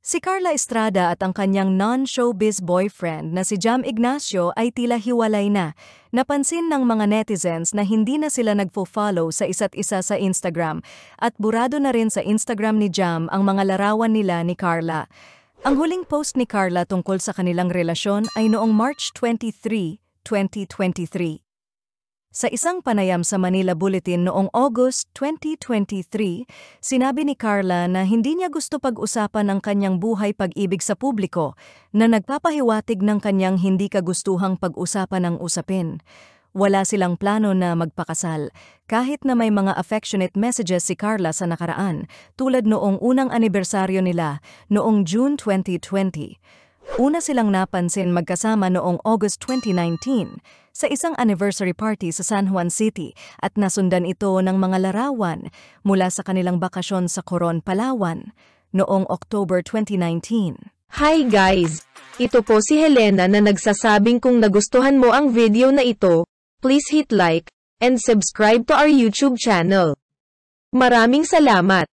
Si Carla Estrada at ang kanyang non-showbiz boyfriend na si Jam Ignacio ay tila hiwalay na. Napansin ng mga netizens na hindi na sila nagfo-follow sa isa't isa sa Instagram at burado na rin sa Instagram ni Jam ang mga larawan nila ni Carla. Ang huling post ni Carla tungkol sa kanilang relasyon ay noong March 23, 2023. Sa isang panayam sa Manila Bulletin noong August 2023, sinabi ni Carla na hindi niya gusto pag-usapan ang kanyang buhay pag-ibig sa publiko na nagpapahiwatig ng kanyang hindi kagustuhang pag-usapan ang usapin. Wala silang plano na magpakasal, kahit na may mga affectionate messages si Carla sa nakaraan, tulad noong unang anibersaryo nila noong June 2020. Una silang napansin magkasama noong August 2019 sa isang anniversary party sa San Juan City at nasundan ito ng mga larawan mula sa kanilang bakasyon sa Coron, Palawan noong October 2019. Hi guys! Ito po si Helena na nagsasabing kung nagustuhan mo ang video na ito, please hit like and subscribe to our YouTube channel. Maraming salamat!